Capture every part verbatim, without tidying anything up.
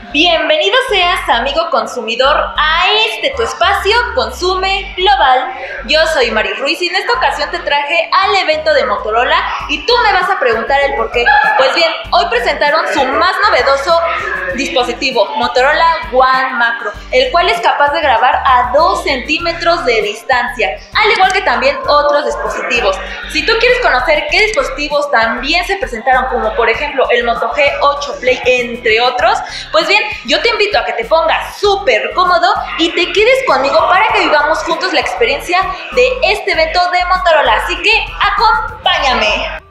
Bienvenido seas, amigo consumidor, a este tu espacio Consume Global. Yo soy Mari Ruiz y en esta ocasión te traje al evento de Motorola y tú me vas a preguntar el por qué. Pues bien, hoy presentaron su más novedoso dispositivo, Motorola One Macro, el cual es capaz de grabar a dos centímetros de distancia, al igual que también otros dispositivos. Si tú quieres conocer qué dispositivos también se presentaron, como por ejemplo el Moto G ocho Play, entre otros, pues bien, yo te invito a que te pongas súper cómodo y te quedes conmigo para que vivamos juntos la experiencia de este evento de Motorola. Así que acompáñame.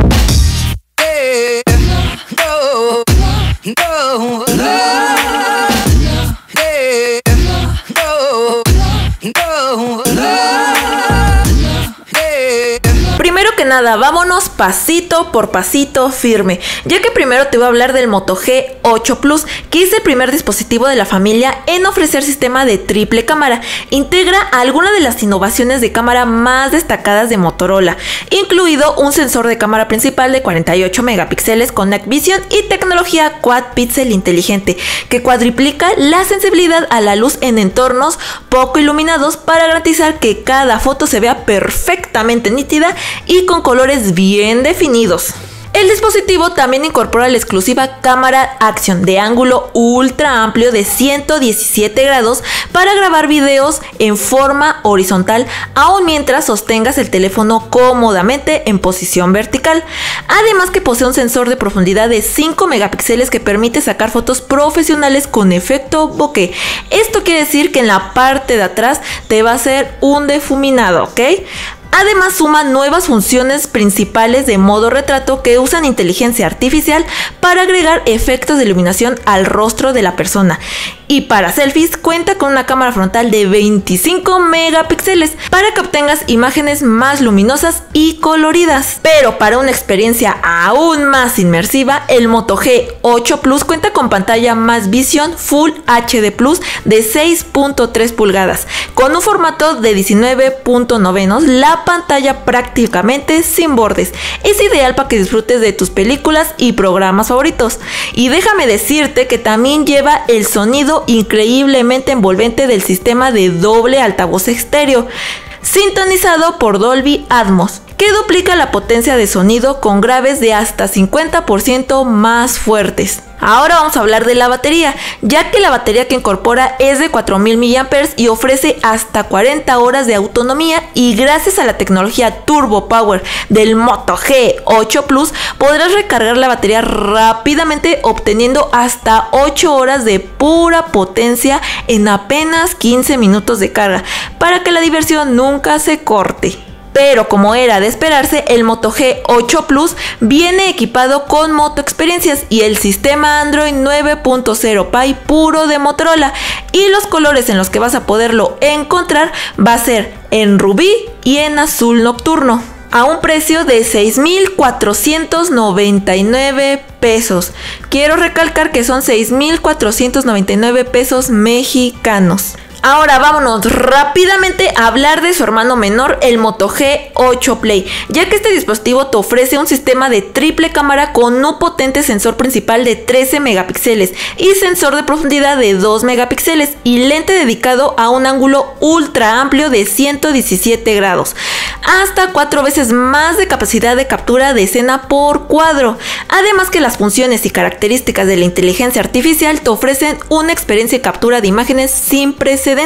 Primero que nada, vámonos pasito por pasito firme, ya que primero te voy a hablar del Moto G ocho Plus, que es el primer dispositivo de la familia en ofrecer sistema de triple cámara. Integra algunas de las innovaciones de cámara más destacadas de Motorola, incluido un sensor de cámara principal de cuarenta y ocho megapíxeles con Night Vision y tecnología Quad Pixel inteligente, que cuadriplica la sensibilidad a la luz en entornos poco iluminados para garantizar que cada foto se vea perfectamente nítida y con colores bien definidos. El dispositivo también incorpora la exclusiva cámara Action de ángulo ultra amplio de ciento diecisiete grados para grabar videos en forma horizontal, aun mientras sostengas el teléfono cómodamente en posición vertical. Además que posee un sensor de profundidad de cinco megapíxeles que permite sacar fotos profesionales con efecto bokeh. Esto quiere decir que en la parte de atrás te va a hacer un difuminado, ¿ok? Además suma nuevas funciones principales de modo retrato que usan inteligencia artificial para agregar efectos de iluminación al rostro de la persona. Y para selfies cuenta con una cámara frontal de veinticinco megapíxeles para que obtengas imágenes más luminosas y coloridas. Pero para una experiencia aún más inmersiva, el Moto G ocho Plus cuenta con pantalla Max Vision Full H D Plus de seis punto tres pulgadas, con un formato de diecinueve punto nueve. La pantalla prácticamente sin bordes. Es ideal para que disfrutes de tus películas y programas favoritos. Y déjame decirte que también lleva el sonido increíblemente envolvente del sistema de doble altavoz estéreo, sintonizado por Dolby Atmos, que duplica la potencia de sonido con graves de hasta cincuenta por ciento más fuertes. Ahora vamos a hablar de la batería, ya que la batería que incorpora es de cuatro mil miliamperios hora y ofrece hasta cuarenta horas de autonomía, y gracias a la tecnología Turbo Power del Moto G ocho Plus podrás recargar la batería rápidamente, obteniendo hasta ocho horas de pura potencia en apenas quince minutos de carga, para que la diversión nunca se corte. Pero como era de esperarse, el Moto G ocho Plus viene equipado con Moto Experiencias y el sistema Android nueve punto cero Pie puro de Motorola, y los colores en los que vas a poderlo encontrar va a ser en rubí y en azul nocturno, a un precio de seis mil cuatrocientos noventa y nueve pesos. Quiero recalcar que son seis mil cuatrocientos noventa y nueve pesos mexicanos. Ahora vámonos rápidamente a hablar de su hermano menor, el Moto G ocho Play, ya que este dispositivo te ofrece un sistema de triple cámara con un potente sensor principal de trece megapíxeles y sensor de profundidad de dos megapíxeles y lente dedicado a un ángulo ultra amplio de ciento diecisiete grados, hasta cuatro veces más de capacidad de captura de escena por cuadro. Además que las funciones y características de la inteligencia artificial te ofrecen una experiencia de captura de imágenes sin precedentes.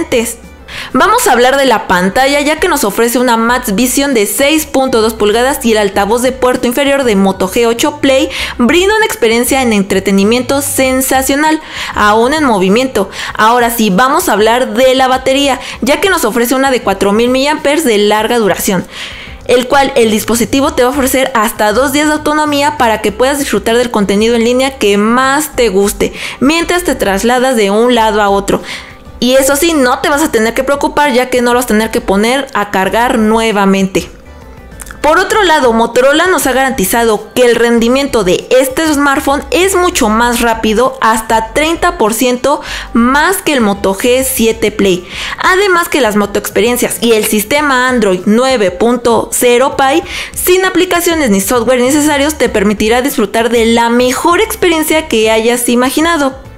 Vamos a hablar de la pantalla, ya que nos ofrece una Max Vision de seis punto dos pulgadas y el altavoz de puerto inferior de Moto G ocho Play brinda una experiencia en entretenimiento sensacional, aún en movimiento. Ahora sí, vamos a hablar de la batería, ya que nos ofrece una de cuatro mil miliamperios hora de larga duración, el cual el dispositivo te va a ofrecer hasta dos días de autonomía para que puedas disfrutar del contenido en línea que más te guste, mientras te trasladas de un lado a otro. Y eso sí, no te vas a tener que preocupar, ya que no lo vas a tener que poner a cargar nuevamente. Por otro lado, Motorola nos ha garantizado que el rendimiento de este smartphone es mucho más rápido, hasta treinta por ciento más que el Moto G siete Play. Además que las Moto Experiencias y el sistema Android nueve punto cero Pie, sin aplicaciones ni software necesarios, te permitirá disfrutar de la mejor experiencia que hayas imaginado.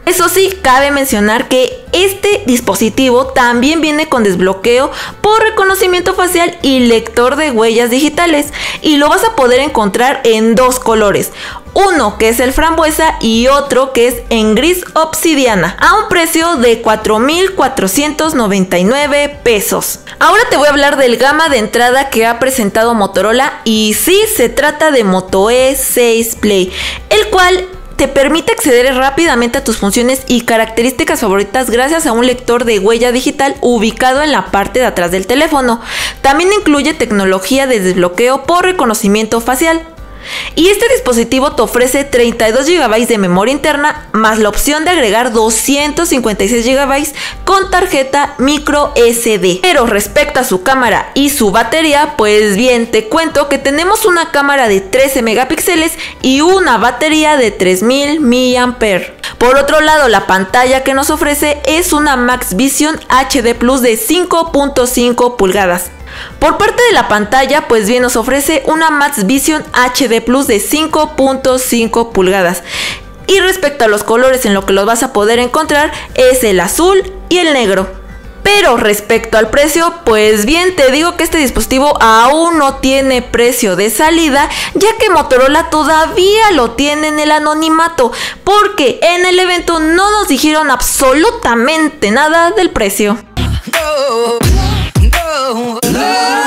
Eso sí, cabe mencionar que este dispositivo también viene con desbloqueo por reconocimiento facial y lector de huellas digitales, y lo vas a poder encontrar en dos colores. Uno que es el frambuesa y otro que es en gris obsidiana, a un precio de cuatro mil cuatrocientos noventa y nueve pesos. Ahora te voy a hablar del gama de entrada que ha presentado Motorola, y sí, se trata de Moto E seis Play, el cual te permite acceder rápidamente a tus funciones y características favoritas gracias a un lector de huella digital ubicado en la parte de atrás del teléfono. También incluye tecnología de desbloqueo por reconocimiento facial. Y este dispositivo te ofrece treinta y dos gigabytes de memoria interna más la opción de agregar doscientos cincuenta y seis gigabytes con tarjeta micro ese de. Pero respecto a su cámara y su batería, pues bien, te cuento que tenemos una cámara de trece megapíxeles y una batería de tres mil miliamperios hora. Por otro lado, la pantalla que nos ofrece es una Max Vision H D Plus de cinco punto cinco pulgadas. Por parte de la pantalla, pues bien, nos ofrece una Max Vision H D Plus de cinco punto cinco pulgadas. Y respecto a los colores en lo que los vas a poder encontrar es el azul y el negro. Pero respecto al precio, pues bien, te digo que este dispositivo aún no tiene precio de salida, ya que Motorola todavía lo tiene en el anonimato, porque en el evento no nos dijeron absolutamente nada del precio. No, no, no.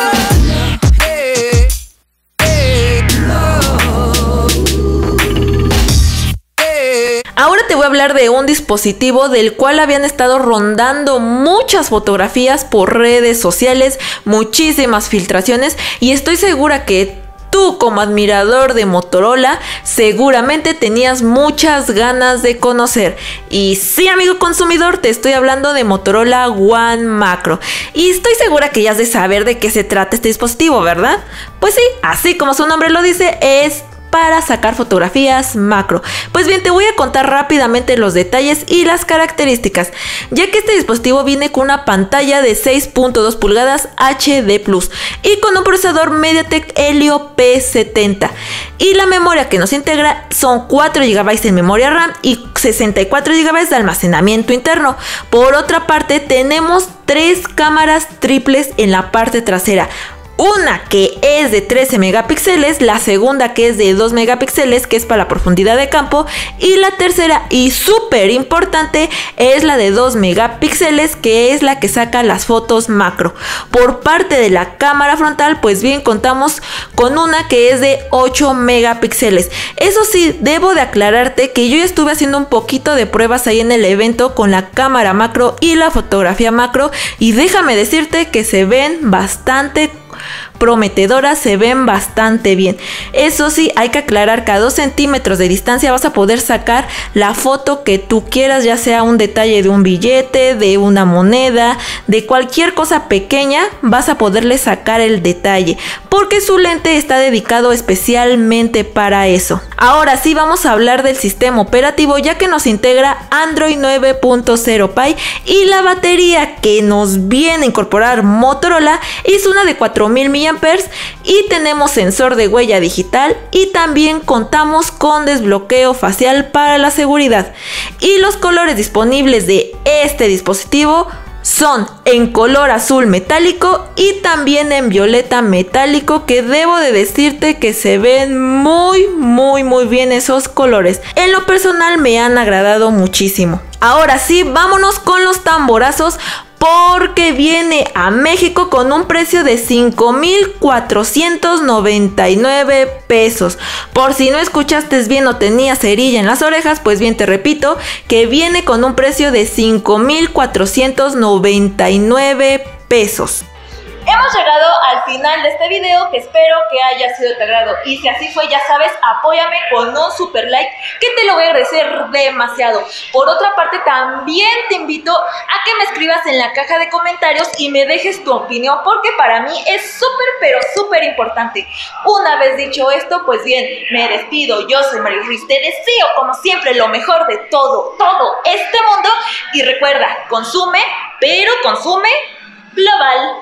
Ahora te voy a hablar de un dispositivo del cual habían estado rondando muchas fotografías por redes sociales, muchísimas filtraciones, y estoy segura que tú, como admirador de Motorola, seguramente tenías muchas ganas de conocer. Y sí, amigo consumidor, te estoy hablando de Motorola One Macro. Y estoy segura que ya has de saber de qué se trata este dispositivo, ¿verdad? Pues sí, así como su nombre lo dice, es para sacar fotografías macro. Pues bien, te voy a contar rápidamente los detalles y las características, ya que este dispositivo viene con una pantalla de seis punto dos pulgadas H D Plus y con un procesador MediaTek Helio P setenta, y la memoria que nos integra son cuatro gigabytes de memoria RAM y sesenta y cuatro gigabytes de almacenamiento interno. Por otra parte, tenemos tres cámaras triples en la parte trasera. Una que es de trece megapíxeles, la segunda que es de dos megapíxeles, que es para la profundidad de campo, y la tercera y súper importante es la de dos megapíxeles, que es la que saca las fotos macro. Por parte de la cámara frontal, pues bien, contamos con una que es de ocho megapíxeles. Eso sí, debo de aclararte que yo ya estuve haciendo un poquito de pruebas ahí en el evento con la cámara macro y la fotografía macro, y déjame decirte que se ven bastante prometedoras, se ven bastante bien. Eso sí, hay que aclarar que a dos centímetros de distancia vas a poder sacar la foto que tú quieras, ya sea un detalle de un billete, de una moneda, de cualquier cosa pequeña, vas a poderle sacar el detalle, porque su lente está dedicado especialmente para eso. Ahora sí, vamos a hablar del sistema operativo, ya que nos integra Android nueve punto cero Pie, y la batería que nos viene a incorporar Motorola es una de cuatro mil miliamperios hora, y tenemos sensor de huella digital, y también contamos con desbloqueo facial para la seguridad. Y los colores disponibles de este dispositivo son en color azul metálico y también en violeta metálico, que debo de decirte que se ven muy muy muy bien esos colores. En lo personal me han agradado muchísimo. Ahora sí, vámonos con los tamborazos, porque viene a México con un precio de cinco mil cuatrocientos noventa y nueve pesos. Por si no escuchaste bien o tenías cerilla en las orejas, pues bien, te repito que viene con un precio de cinco mil cuatrocientos noventa y nueve pesos. Hemos llegado al final de este video, que espero que haya sido de tu agrado, y si así fue, ya sabes, apóyame con un super like, que te lo voy a agradecer demasiado. Por otra parte, también te invito a que me escribas en la caja de comentarios y me dejes tu opinión, porque para mí es súper pero súper importante. Una vez dicho esto, pues bien, me despido. Yo soy Mari Ruiz, te deseo como siempre lo mejor de todo, todo este mundo, y recuerda, consume, pero consume global.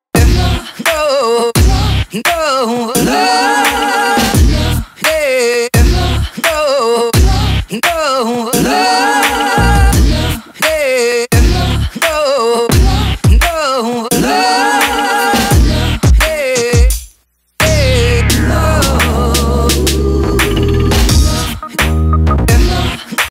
No, no, no, no, yeah.